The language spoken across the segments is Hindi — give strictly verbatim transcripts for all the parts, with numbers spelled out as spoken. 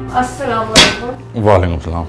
अस्सलाम वालेकुम। वालेकुम सलाम।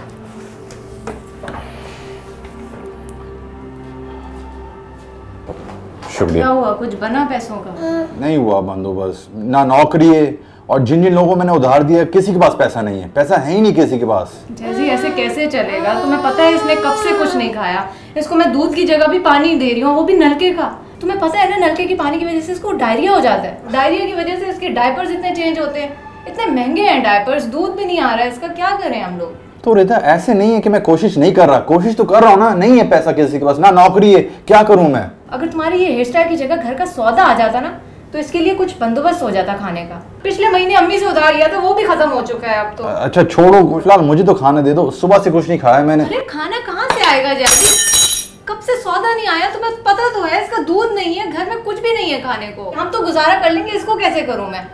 शुक्रिया। क्या हुआ, कुछ बना पैसों का? नहीं हुआ बंदोबस्त, ना नौकरी है और जिन जिन लोगों को मैंने उधार दिया किसी के पास पैसा नहीं है। पैसा है ही नहीं किसी के पास। जैसे ऐसे कैसे चलेगा? तुम्हें पता है इसने कब से कुछ नहीं खाया। इसको मैं दूध की जगह भी पानी दे रही हूँ, वो भी नलके का। तुम्हें पता है ना, नलके के पानी की वजह से इसको डायरिया हो जाता है। डायरिया की वजह से इसके डायपर्स इतने चेंज होते हैं, इतने महंगे हैं डायपर्स, दूध भी नहीं आ रहा है इसका। क्या करें हम लोग? तो रिता ऐसे नहीं है कि मैं कोशिश नहीं कर रहा, कोशिश तो कर रहा हूँ ना। नहीं है पैसा किसी के पास, ना नौकरी है, क्या करूँ मैं? अगर तुम्हारी ये हेयर स्टाइल की जगह घर का सौदा आ जाता ना, तो इसके लिए कुछ बंदोबस्त हो जाता खाने का। पिछले महीने अम्मी से उधार लिया था, वो भी खत्म हो चुका है अब तो। अच्छा छोड़ो, फिलहाल मुझे तो खाने दे दो। सुबह से कुछ नहीं खाया मैंने। अरे खाना कहाँ से आएगा जानी? कब से सौदा नहीं आया? तुम्हें पता तो है इसका दूध नहीं है, घर में कुछ भी नहीं है खाने को। हम तो गुजारा कर लेंगे, इसको कैसे करूं मैं?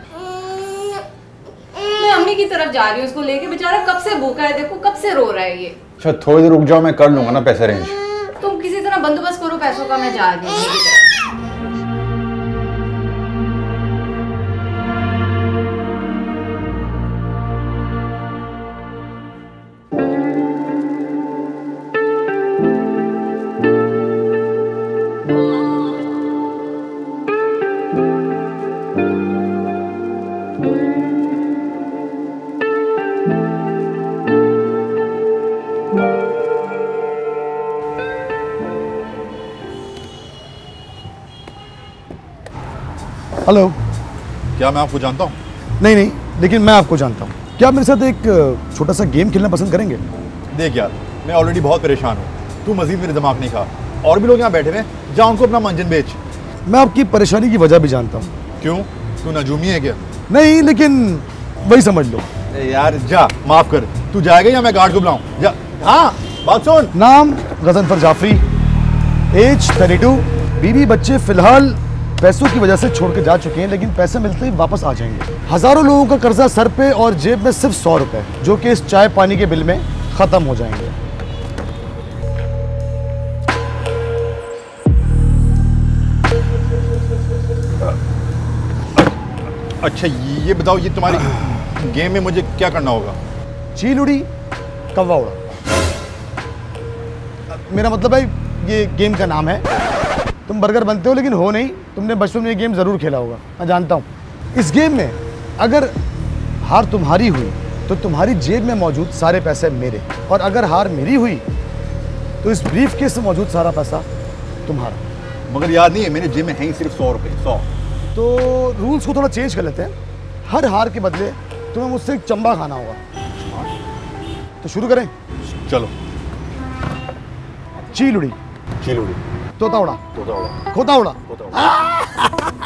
मैं अम्मी की तरफ जा रही हूँ इसको लेके। बेचारा कब से भूखा है, देखो कब से रो रहा है ये। अच्छा थोड़ी देर रुक जाओ, मैं कर लूंगा ना पैसे अरेंज। तुम किसी तरह बंदोबस्त करो पैसों का, मैं जा रही हूँ अम्मी की तरफ। हेलो। क्या मैं आपको जानता हूँ? नहीं नहीं, लेकिन मैं आपको जानता हूँ। क्या आप मेरे साथ एक छोटा सा गेम खेलना पसंद करेंगे? देख यार, मैं ऑलरेडी बहुत परेशान हूँ, तू मजीद मेरे दिमाग नहीं खा। और भी लोग यहाँ बैठे हुए, जा उनको अपना मंजन बेच। मैं आपकी परेशानी की वजह भी जानता हूँ। क्यों, तू नजूमी है क्या? नहीं, लेकिन वही समझ लो। ए यार जा, माफ कर। तू जाएगा या मैं गार्ड को बुलाऊं? जा। हाँ बात सुन। नाम Ghazanfar Jafri, age thirty two, बीवी बच्चे फिलहाल पैसों की वजह से छोड़ के जा चुके हैं, लेकिन पैसे मिलते ही वापस आ जाएंगे। हजारों लोगों का कर्जा सर पे और जेब में सिर्फ सौ रुपए, जो कि इस चाय पानी के बिल में खत्म हो जाएंगे। अच्छा ये बताओ, ये तुम्हारी गेम में मुझे क्या करना होगा? चील उड़ी कौवा उड़ा, मेरा मतलब है ये गेम का नाम है। तुम बर्गर बनते हो लेकिन हो नहीं। तुमने बचपन में ये गेम जरूर खेला होगा, मैं जानता हूँ। इस गेम में अगर हार तुम्हारी हुई तो तुम्हारी जेब में मौजूद सारे पैसे मेरे, और अगर हार मेरी हुई तो इस ब्रीफ केस में मौजूद सारा पैसा तुम्हारा। मगर याद नहीं है, मेरे जेब में है ही सिर्फ सौ रुपए। सौ। तो रूल्स को थोड़ा चेंज कर लेते हैं। हर हार के बदले तुम्हें मुझसे एक चंबा खाना होगा। तो शुरू करें? चलो। चील उड़ी, चील उड़ी, तोता उड़ा, तोता उड़ा, खोता उड़ा, तोता उड़ा।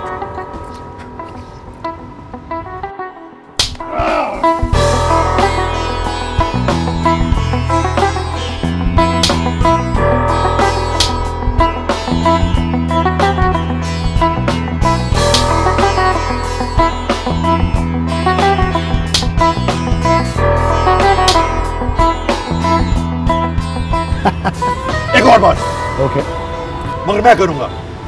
एक और बात। ओके। मगर मैं करूंगा।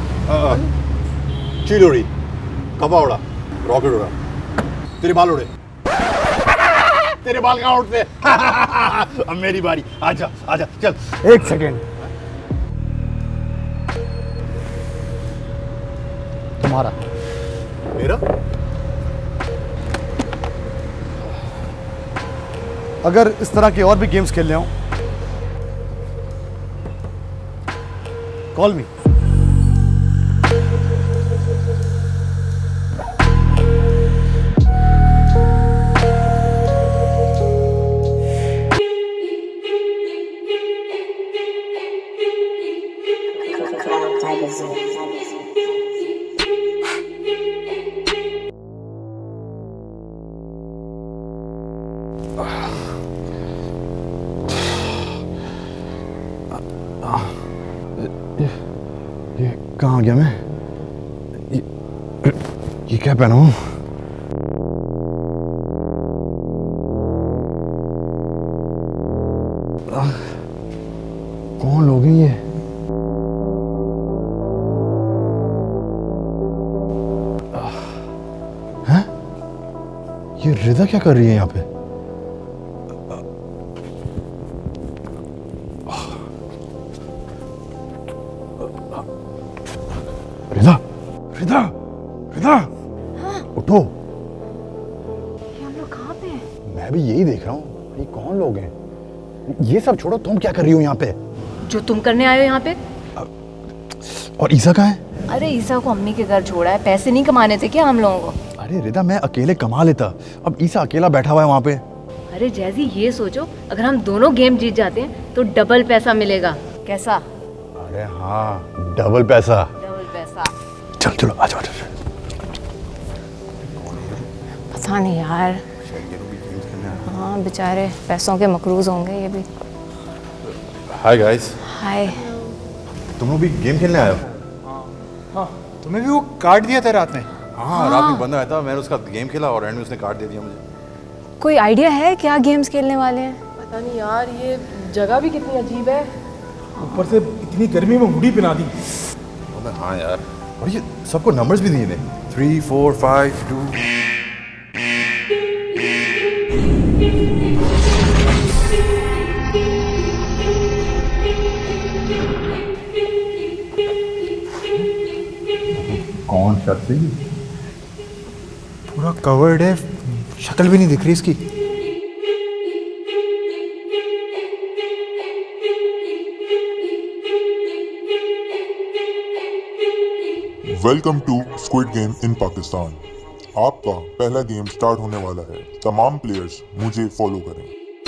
चील उड़ी, कौवा उड़ा, रॉकेट उड़ा, तेरे बाल उड़े। तेरे बाल कहाँ उड़ते? अब मेरी बारी। आजा आजा चल। एक सेकेंड, तुम्हारा। मेरा? अगर इस तरह के और भी गेम्स खेलने हो, कॉल मी। ये कहाँ आ गया मैं? ये, ये क्या पहना हूँ? कौन लोग हैं ये? हैं? ये रिदा क्या कर रही है यहाँ पे? रिदा, रिदा, रिदा, हाँ? उठो। ये हम लोग कहाँ पे हैं? मैं भी यही देख रहा हूँ, ये कौन लोग हैं? ये सब छोड़ो, तुम क्या कर रही हो यहाँ पे? जो तुम करने आए हो यहाँ पे? और ईसा कहाँ है? अरे ईसा को अम्मी के घर छोड़ा है, पैसे नहीं कमाने थे क्या हम लोगों को? अरे रिदा, मैं अकेले कमा लेता, अब ईसा अकेला बैठा हुआ है वहाँ पे। अरे जैसी ये सोचो, अगर हम दोनों गेम जीत जाते हैं तो डबल पैसा मिलेगा। कैसा? अरे हाँ, डबल पैसा। डबल पैसा। चल चलो, आ जाओ। पता नहीं यार, हाँ बेचारे पैसों के मकरूज होंगे ये भी। Hi guys. हाय। तुम लोग भी गेम खेलने आए हो? हाँ, तुम्हें भी वो कार्ड दिया था रात में? हाँ, रात में बंदा आया था, मैंने उसका गेम खेला और एंड में उसने कार्ड दे दिया मुझे। कोई आइडिया है क्या गेम्स खेलने वाले हैं? पता नहीं यार, ये जगह भी कितनी अजीब है। ऊपर से इतनी गर्मी में हुडी पहना दी। हाँ यार, और ये सबको नंबर्स भी दिए थे, थ्री फोर फाइव टू। कौन शख्स है? पूरा कवर्ड है, शक्ल भी नहीं दिख रही इसकी। Welcome to Squid Game in Pakistan. आपका पहला गेम स्टार्ट होने वाला है। तमाम प्लेयर्स मुझे फॉलो करें।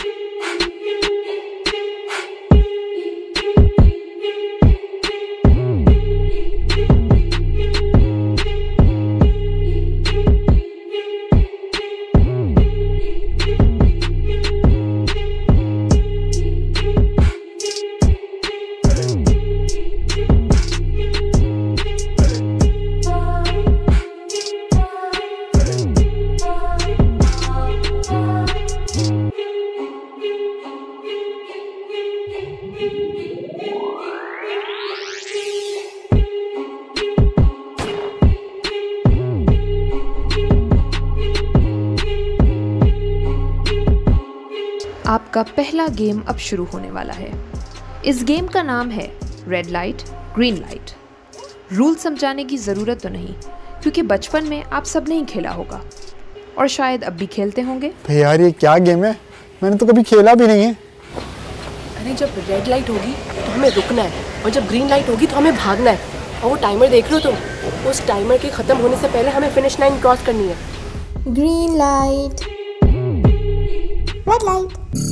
आपका पहला गेम अब शुरू होने वाला है। इस गेम का नाम है red light green light. Rule समझाने की ज़रूरत तो नहीं, क्योंकि बचपन में आप सब ने ही खेला होगा और शायद अब भी खेलते होंगे। यार ये क्या गेम है, मैंने तो कभी खेला भी नहीं है। अरे जब रेड लाइट होगी तो हमें रुकना है, और जब ग्रीन लाइट होगी तो हमें भागना है। और वो टाइमर देख रहे हो तुम, उस टाइमर के ख़त्म होने से पहले हमें फिनिश लाइन क्रॉस करनी है। Green light, red light.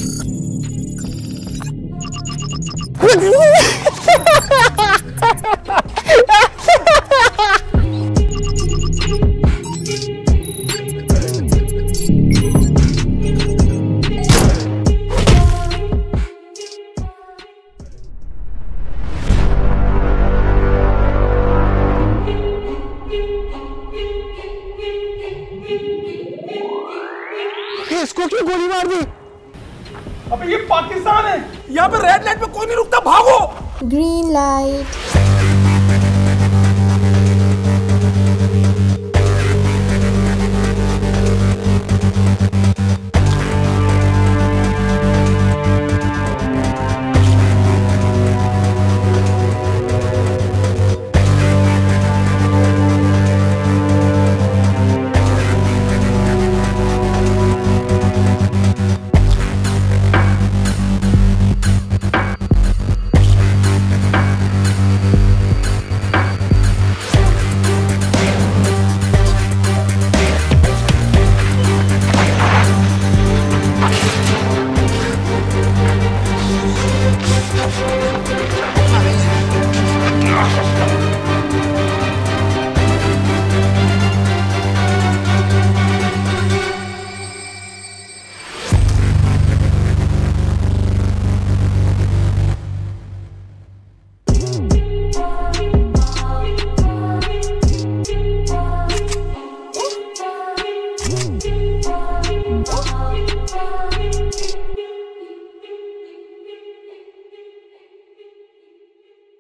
इसको क्यों गोली मार दी? अबे ये पाकिस्तान है, यहाँ पे रेड लाइट पे कोई नहीं रुकता, भागो। Green light.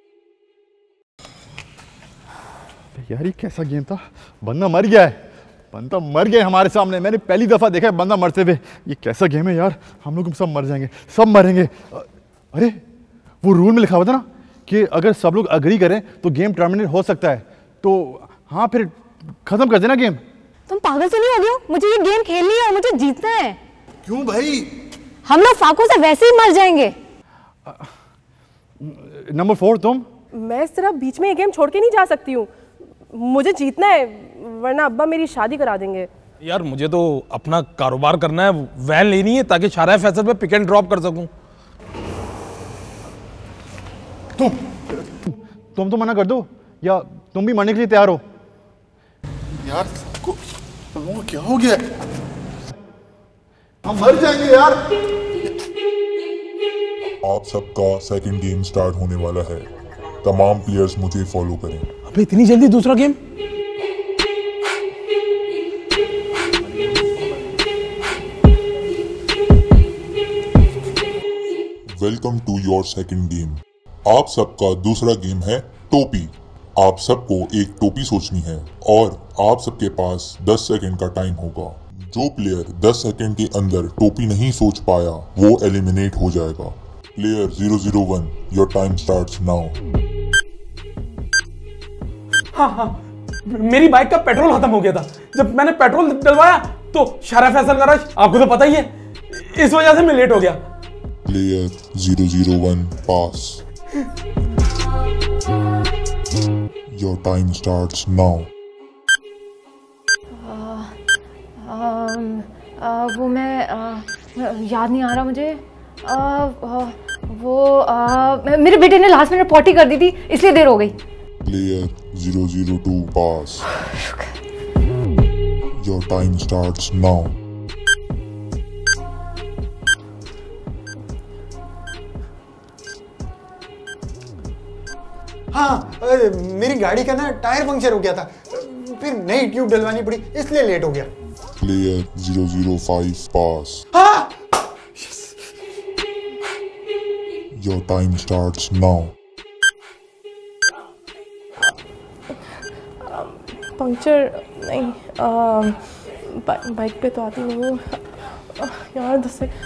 यार ये कैसा गेम था, बंदा मर गया है। बंदा मर गया हमारे सामने, मैंने पहली दफा देखा है बंदा मरते हुए। ये कैसा गेम है यार, हम लोग सब मर जाएंगे, सब मरेंगे। अरे वो रूल में लिखा हुआ था ना कि अगर सब लोग अग्री करें तो गेम टर्मिनेट हो सकता है, तो हाँ फिर खत्म कर देना गेम। तुम पागल तो नहीं हो गए हो? मुझे ये गेम खेलनी है और मुझे जीतना है। क्यों भाई? हम लोग फाकू से वैसे ही मर जाएंगे। नंबर फोर तुम? मैं इस तरह बीच में ये गेम छोड़ के नहीं जा सकती हूँ, मुझे जीतना है वरना अब्बा मेरी शादी करा देंगे। यार मुझे तो अपना कारोबार करना है, वैन लेनी है ताकि शाहराह फैसल पे पिक एंड ड्रॉप कर सकूं। तुम तुम तो मना कर दो, या तुम भी मरने के लिए तैयार हो? यार को, को क्या हो गया? हम मर जाएंगे यार। आप सबका सेकंड गेम स्टार्ट होने वाला है। तमाम प्लेयर्स मुझे फॉलो करें। अबे इतनी जल्दी दूसरा game? Welcome to your second game. आप सबका दूसरा गेम है टोपी। आप सबको एक टोपी सोचनी है और आप सबके पास दस सेकंड का टाइम होगा। जो प्लेयर दस सेकंड के अंदर टोपी नहीं सोच पाया वो एलिमिनेट हो जाएगा। Player zero zero one, your time starts now. हाँ हाँ, मेरी बाइक का पेट्रोल खत्म हो गया था। जब मैंने पेट्रोल डलवाया तो शाहराह फैसल का रश आपको तो पता ही है, इस वजह से मैं लेट हो गया। Player zero zero one pass. Your time starts now. वो मैं आ, याद नहीं आ रहा मुझे। आ, आ, वो आ, मेरे बेटे ने लास्ट मिनट पॉटी कर दी थी इसलिए देर हो गई। Player zero zero two pass. Your time starts now. हाँ, मेरी गाड़ी का ना टायर पंक्चर हो गया था, फिर नई ट्यूब डलवानी पड़ी इसलिए लेट हो गया। Player zero zero five pass. हाँ! Your time starts now. Puncture नहीं, बा, बाइक पे तो आती नहीं हूँ यार। दस से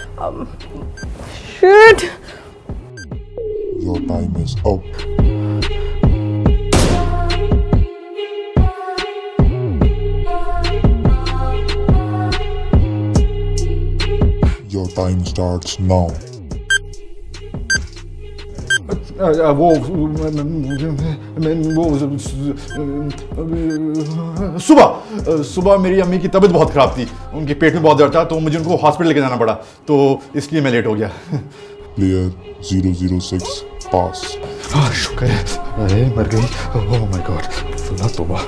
shit. Your time is up. Your time starts now. वो वो सुबह सुबह मेरी अम्मी की तबीयत बहुत ख़राब थी, उनके पेट में बहुत दर्द था तो मुझे उनको हॉस्पिटल लेके जाना पड़ा, तो इसलिए मैं लेट हो गया। Player zero zero six pass. हाँ शुक्र है, अरे मर गई। ओह माय गॉड, अल्लाह तौबा।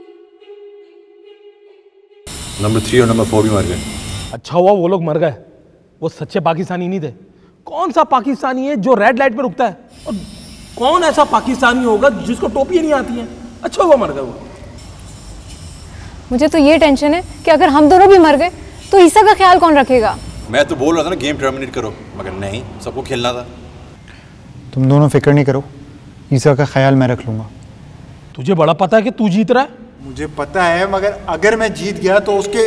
नंबर थ्री और नंबर फोर भी मर गए। अच्छा हुआ वो लोग मर गए, वो सच्चे पाकिस्तानी नहीं थे। कौन सा पाकिस्तानी है जो रेड लाइट पे रुकता है, और कौन ऐसा पाकिस्तानी होगा जिसको टोपी नहीं आती है? अच्छा हुआ मर गए वो। मुझे तो ये टेंशन है कि अगर हम दोनों भी मर गए तो ईसा का ख्याल कौन रखेगा? मैं तो बोल रहा था ना गेम टर्मिनेट करो, मगर नहीं, सबको खेलना था। तुम दोनों फिक्र नहीं करो, ईसा का ख्याल मैं रख लूंगा। तुझे बड़ा पता है कि तू जीत रहा है? मुझे पता है, मगर अगर मैं जीत गया तो उसके।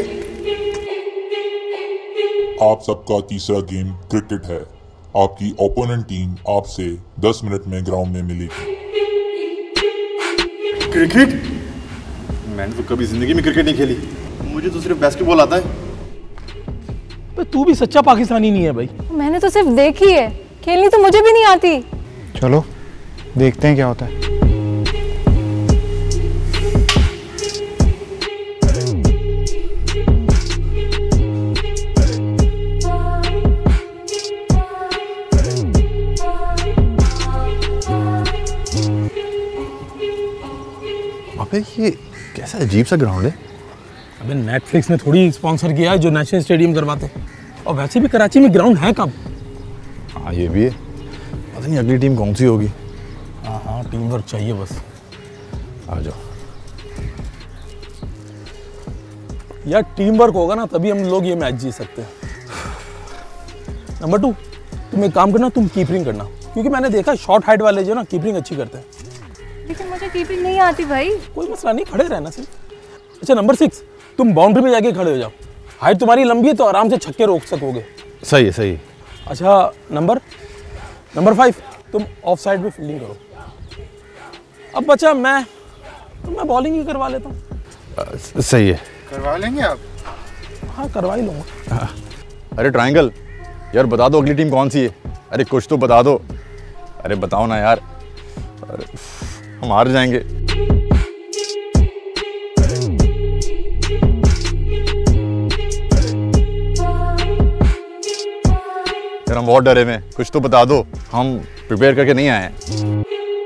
आप सबका तीसरा गेम क्रिकेट है। आपकी ओपोनेंट टीम आपसे दस मिनट में ग्राउंड में मिलेगी। क्रिकेट? मैंने तो कभी जिंदगी में क्रिकेट नहीं खेली, मुझे तो सिर्फ बास्केटबॉल आता है। तो तू भी सच्चा पाकिस्तानी नहीं है भाई। मैंने तो सिर्फ देखी है, खेलनी तो मुझे भी नहीं आती। चलो देखते हैं क्या होता है। अबे ये कैसा अजीब सा ग्राउंड है। अबे नेटफ्लिक्स ने थोड़ी स्पॉन्सर किया है जो नेशनल स्टेडियम करवाते, और वैसे भी कराची में ग्राउंड है कब? हाँ ये भी है, पता नहीं अगली टीम कौन सी होगी। हाँ हाँ, टीम वर्क चाहिए बस। आ जाओ यार, टीम वर्क होगा ना तभी हम लोग ये मैच जीत सकते हैं। नंबर टू, तुम एक काम करना, तुम कीपरिंग करना, क्योंकि मैंने देखा शॉर्ट हाइट वाले जो ना कीपरिंग अच्छी करते हैं। लेकिन मुझे कीपिंग नहीं आती भाई। कोई मसला नहीं, खड़े रहना सिर्फ। अच्छा नंबर सिक्स, तुम बाउंड्री पे जाके खड़े हो जाओ, हाइट तुम्हारी लंबी है तो आराम से छक्के रोक सकोगे। सही है सही है। अच्छा नंबर नंबर फाइव, तुम ऑफ साइड में फील्डिंग करो। अब बचा मैं, तो मैं बॉलिंग ही करवा लेता हूँ। सही है। करवा लेंगे आप? हाँ करवा ही लूँगा। अरे ट्रायंगल यार बता दो अगली टीम कौन सी है? अरे कुछ तो बता दो। अरे बताओ ना यार, अरे हम हार जाएंगे। यार हम बहुत डरे में, कुछ तो बता दो, हम प्रिपेयर करके नहीं आए हैं।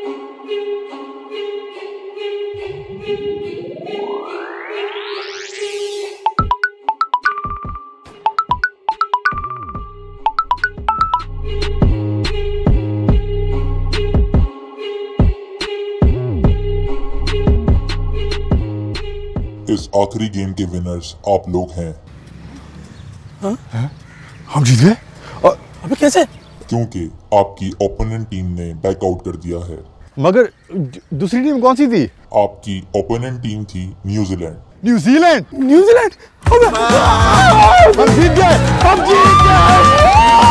इस आखिरी गेम के विनर्स आप लोग हैं। हाँ? हाँ? हम जीत गए? अबे कैसे? क्योंकि आपकी ओपोनेंट टीम ने बैकआउट कर दिया है। मगर दूसरी टीम कौन सी थी? आपकी ओपोनेंट टीम थी न्यूजीलैंड। न्यूजीलैंड? न्यूजीलैंड? हम जीत गए, हम जीत गए।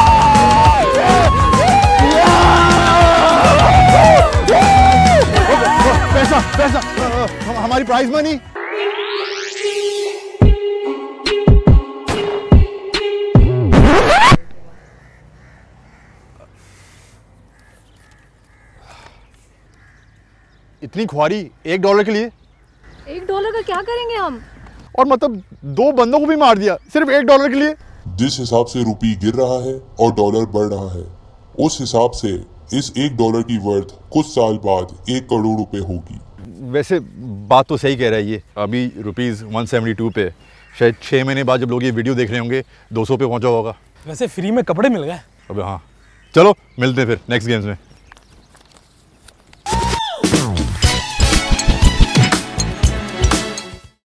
पैसा पैसा हमारी प्राइज मनी। इतनी ख्वारी एक डॉलर के लिए? एक डॉलर का क्या करेंगे हम? और मतलब दो बंदों को भी मार दिया सिर्फ एक डॉलर के लिए। जिस हिसाब से रुपी गिर रहा है और डॉलर बढ़ रहा है, उस हिसाब से इस एक डॉलर की वर्थ कुछ साल बाद एक करोड़ रुपए होगी। वैसे बात तो सही कह रहा है ये। अभी रुपीज वन सेवेंटी टू पे, शायद छः महीने बाद जब लोग ये वीडियो देख रहे होंगे दो सौ पे पहुंचा होगा। वैसे फ्री में कपड़े मिल गए। अबे हाँ, चलो मिलते हैं फिर नेक्स्ट गेम्स में।